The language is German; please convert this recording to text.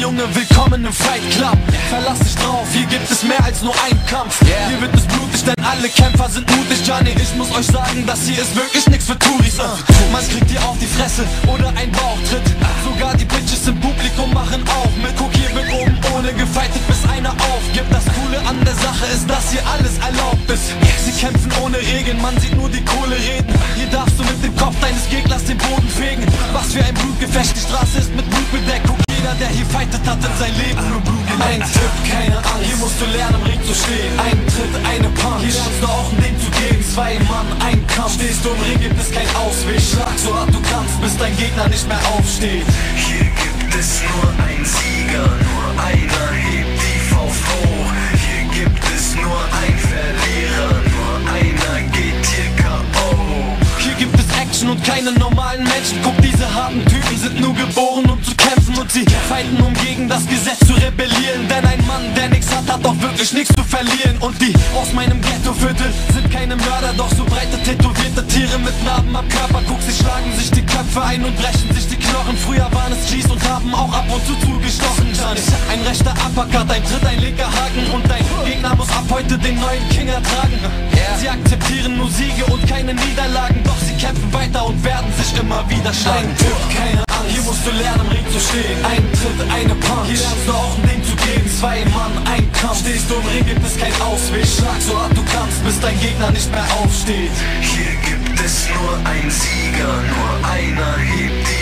Junge, willkommen im Fight Club. Verlass dich drauf, hier gibt es mehr als nur einen Kampf. Hier wird es blutig, denn alle Kämpfer sind mutig. Johnny, ich muss euch sagen, das hier ist wirklich nix für Touris. Man kriegt hier auf die Fresse oder ein Bauchtritt. Sogar die Bitches im Publikum machen auch mit. Guck, hier wird oben ohne gefightet, bis einer aufgibt. Das Coole an der Sache ist, dass hier alles erlaubt ist. Sie kämpfen ohne Regeln, man sieht nur die Kohle reden. Hier darfst du mit dem Kopf deines Gegners den Boden fegen. Was für ein Blutgefecht, die Straße ist mit Blut bedeckt. Guck, jeder, der hier fightet, hat in sein Leben nur Blut geleckt. Ein Tipp, keine Angst, hier musst du lernen, im Ring zu stehen. Ein Tritt, eine Punch, hier lernst du auch ein Ding zu geben. Zwei Mann, ein Kampf, stehst du im Ring, gibt es kein Ausweg. Schlag so hart du kannst, bis dein Gegner nicht mehr aufsteht. Hier gibt es nur einen Sieger, nur einer hebt die Faust hoch. Hier gibt es nur einen Verlierer, nur einer geht hier K.O. Hier gibt es Action und keine normalen Menschen. Guck, diese harten Typen sind nur geboren, um zu kämpfen. Und sie fighten, um gegen das Gesetz zu rebellieren. Denn ein Mann, der nichts hat, hat doch wirklich nichts zu verlieren. Und die aus meinem Ghettoviertel sind keine Mörder, doch so breite tätowierte Tiere mit Narben am Körper. Guck, sie schlagen sich die Köpfe ein und brechen sich die Knochen. Früher waren es G's und haben auch ab und zu zugestochen. Ein rechter Uppercut, ein Tritt, ein linker Haken. Und dein Gegner muss ab heute den neuen King ertragen. Sie akzeptieren nur Siege und keine Niederlagen, doch sie kämpfen weiter und werden sich immer wieder schlagen. Ein Tipp, keine Angst, hier musst du lernen, im Ring zu stehen. Ein Tritt, eine Punch, hier lernst du auch ein Ding zu geben. Zwei Mann, ein Kampf, stehst du im Ring, gibt es kein Ausweg. Schlag so hart du kannst, bis dein Gegner nicht mehr aufsteht. Hier gibt es nur einen Sieger, nur einer hebt die